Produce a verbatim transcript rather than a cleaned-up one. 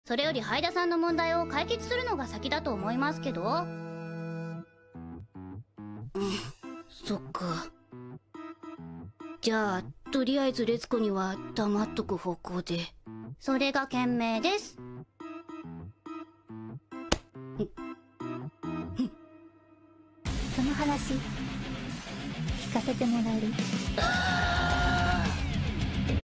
それよりハイダさんの問題を解決するのが先だと思いますけど。うん、そっか。じゃあとりあえずレツコには黙っとく方向で。それが賢明です。 その話聞かせてもらえる？